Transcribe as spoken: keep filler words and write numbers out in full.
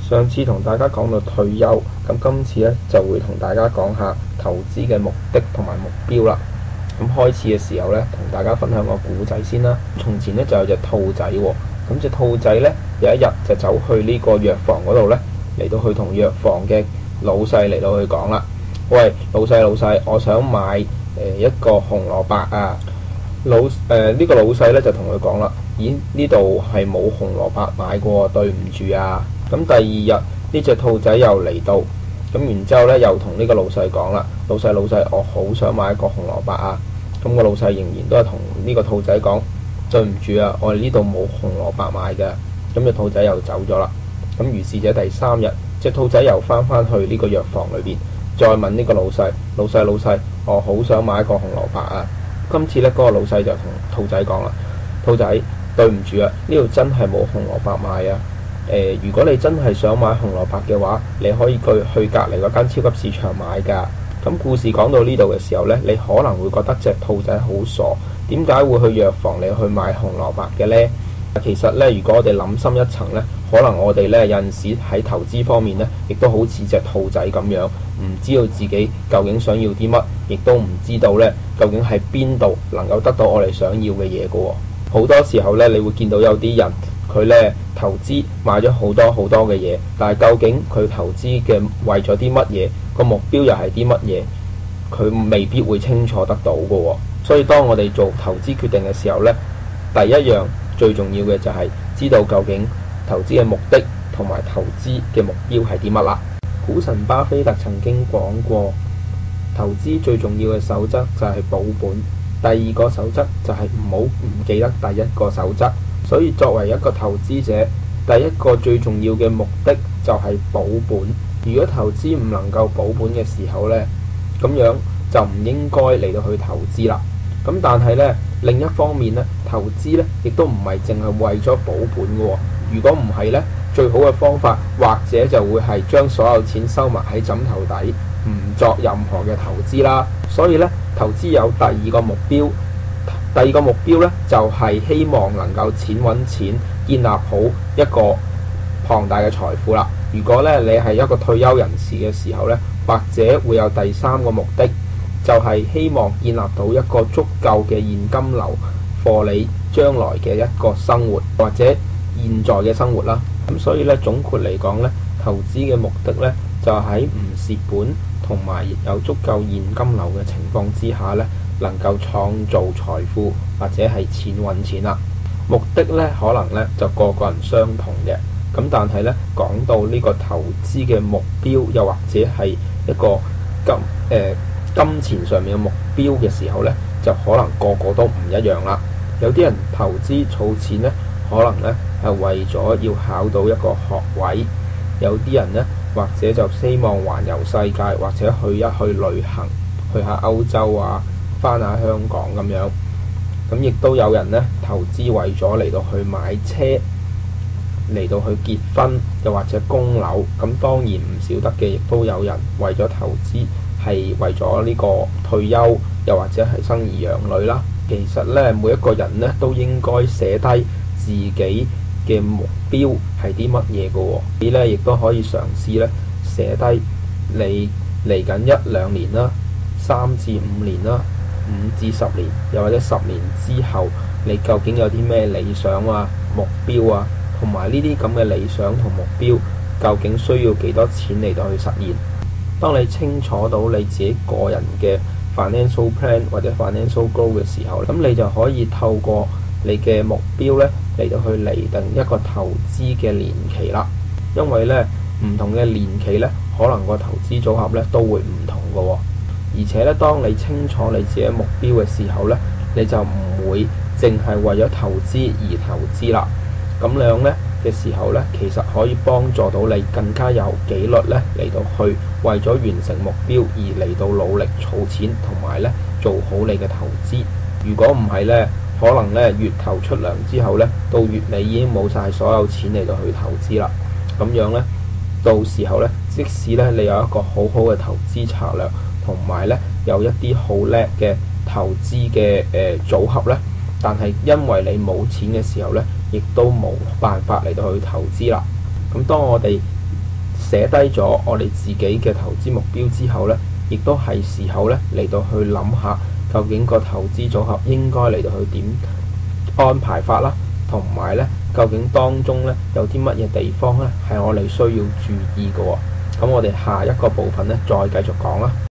上次同大家講到退休，咁今次咧就會同大家講下投資嘅目的同埋目標啦。咁開始嘅時候咧，同大家分享個故仔先啦。從前咧就有隻兔仔喎，咁隻兔仔咧有一日就走去呢個藥房嗰度咧，嚟到去同藥房嘅老細嚟到去講啦。喂，老細老細，我想買誒、呃、一個紅蘿蔔啊！老誒呢、呃這個老細咧就同佢講啦，咦，呢度係冇紅蘿蔔買過，對唔住啊！咁第二日呢隻兔仔又嚟到，咁然之後咧又同呢個老細講啦，老細老細，我好想買一個紅蘿蔔啊！咁個老細仍然都係同呢個兔仔講，對唔住啊，我哋呢度冇紅蘿蔔買嘅。咁隻兔仔又走咗啦。咁於是者第三日，隻兔仔又翻返去呢個藥房裏邊，再問呢個老細，老細老細，我好想買一個紅蘿蔔啊！今次咧嗰個老細就同兔仔講啦，兔仔，對唔住啊，呢度真係冇紅蘿蔔買啊！誒、呃，如果你真係想買紅蘿蔔嘅話，你可以去去隔離嗰間超級市場買㗎。咁故事講到呢度嘅時候呢，你可能會覺得隻兔仔好傻，點解會去藥房嚟去買紅蘿蔔嘅呢？其實呢，如果我哋諗深一層呢，可能我哋呢有陣時喺投資方面呢，亦都好似隻兔仔咁樣，唔知道自己究竟想要啲乜，亦都唔知道呢究竟喺邊度能夠得到我哋想要嘅嘢嘅喎。好多時候呢，你會見到有啲人佢呢投資買咗好多好多嘅嘢，但係究竟佢投資嘅為咗啲乜嘢，個目標又係啲乜嘢，佢未必會清楚得到嘅喎。所以當我哋做投資決定嘅時候呢，第一樣最重要嘅就係知道究竟投資嘅目的同埋投資嘅目標係啲乜啦。股神巴菲特曾經講過，投資最重要嘅守則就係保本，第二個守則就係唔好唔記得第一個守則。所以作為一個投資者，第一個最重要嘅目的就係保本。如果投資唔能夠保本嘅時候呢，咁樣就唔應該嚟到去投資啦。咁但係呢，另一方面呢，投資呢亦都唔係淨係為咗保本嘅喎。如果唔係呢，最好嘅方法或者就會係將所有錢收埋喺枕頭底，唔作任何嘅投資啦。所以呢，投資有第二個目標。第二個目標咧，就係希望能夠錢揾錢，建立好一個龐大嘅財富啦。如果咧你係一個退休人士嘅時候咧，或者會有第三個目的，就係希望建立到一個足夠嘅現金流，貨你將來嘅一個生活或者現在嘅生活啦。咁所以咧總括嚟講咧，投資嘅目的咧就喺唔蝕本同埋有足夠現金流嘅情況之下咧，能夠創造財富或者係錢揾錢啦。目的咧可能咧就個個人相同嘅，咁但係咧講到呢個投資嘅目標，又或者係一個金誒、呃、金錢上面嘅目標嘅時候咧，就可能個個都唔一樣啦。有啲人投資儲錢咧，可能咧係為咗要考到一個學位；有啲人咧或者就希望環遊世界，或者去一去旅行，去下歐洲啊，翻下香港咁樣。咁亦都有人呢投資為咗嚟到去買車，嚟到去結婚，又或者供樓。咁當然唔少得嘅，亦都有人為咗投資係為咗呢個退休，又或者係生兒養女啦。其實呢，每一個人呢都應該寫低自己嘅目標係啲乜嘢嘅喎。你呢亦都可以嘗試呢寫低你嚟緊一兩年啦，三至五年啦，五至十年，又或者十年之後，你究竟有啲咩理想啊、目標啊，同埋呢啲咁嘅理想同目標，究竟需要幾多錢嚟到去實現？當你清楚到你自己個人嘅 financial plan 或者 financial goal 嘅時候，咁你就可以透過你嘅目標咧嚟到去釐定一個投資嘅年期啦。因為咧唔同嘅年期咧，可能個投資組合咧都會唔同嘅喎。而且咧，當你清楚你自己目標嘅時候咧，你就唔會淨係為咗投資而投資啦。咁樣咧嘅時候咧，其實可以幫助到你更加有紀律咧嚟到去為咗完成目標而嚟到努力儲錢，同埋咧做好你嘅投資。如果唔係咧，可能咧月頭出糧之後咧，到月尾已經冇晒所有錢嚟到去投資啦。咁樣咧，到時候咧，即使咧你有一個好好嘅投資策略，同埋咧有一啲好叻嘅投資嘅誒、呃、組合咧，但係因為你冇錢嘅時候咧，亦都冇辦法嚟到去投資啦。咁當我哋寫低咗我哋自己嘅投資目標之後呢，亦都係時候呢嚟到去諗下，究竟個投資組合應該嚟到去點安排法啦，同埋呢究竟當中呢有啲乜嘢地方呢係我哋需要注意嘅喎。咁我哋下一個部分呢，再繼續講啦。